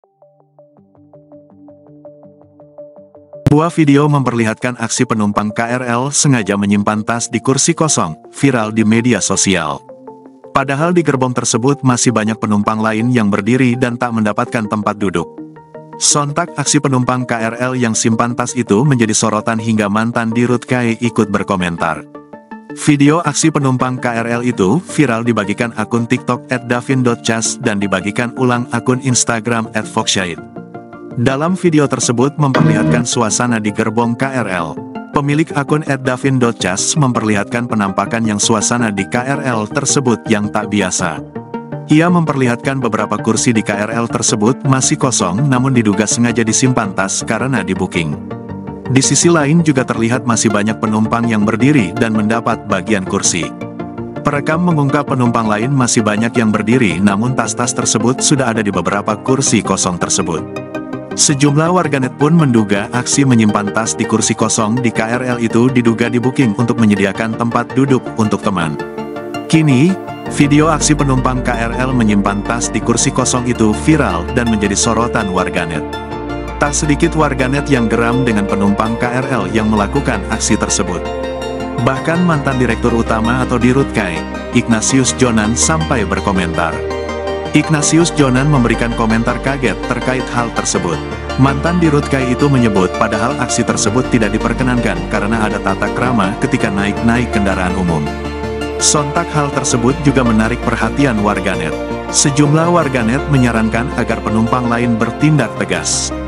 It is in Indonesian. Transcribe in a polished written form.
Sebuah video memperlihatkan aksi penumpang KRL sengaja menyimpan tas di kursi kosong, viral di media sosial. Padahal di gerbong tersebut masih banyak penumpang lain yang berdiri dan tak mendapatkan tempat duduk. Sontak aksi penumpang KRL yang simpan tas itu menjadi sorotan hingga mantan Dirut KAI ikut berkomentar. Video aksi penumpang KRL itu viral dibagikan akun TikTok @davin.cas dan dibagikan ulang akun Instagram @foxshade. Dalam video tersebut memperlihatkan suasana di gerbong KRL. Pemilik akun @davin.cas memperlihatkan penampakan yang suasana di KRL tersebut yang tak biasa. Ia memperlihatkan beberapa kursi di KRL tersebut masih kosong namun diduga sengaja disimpan tas karena di-booking. Di sisi lain juga terlihat masih banyak penumpang yang berdiri dan mendapat bagian kursi. Perekam mengungkap penumpang lain masih banyak yang berdiri namun tas-tas tersebut sudah ada di beberapa kursi kosong tersebut. Sejumlah warganet pun menduga aksi menyimpan tas di kursi kosong di KRL itu diduga di-booking untuk menyediakan tempat duduk untuk teman. Kini, video aksi penumpang KRL menyimpan tas di kursi kosong itu viral dan menjadi sorotan warganet. Tak sedikit warganet yang geram dengan penumpang KRL yang melakukan aksi tersebut. Bahkan mantan Direktur Utama atau Dirut KAI, Ignatius Jonan sampai berkomentar. Ignatius Jonan memberikan komentar kaget terkait hal tersebut. Mantan Dirut KAI itu menyebut padahal aksi tersebut tidak diperkenankan karena ada tata krama ketika naik kendaraan umum. Sontak hal tersebut juga menarik perhatian warganet. Sejumlah warganet menyarankan agar penumpang lain bertindak tegas.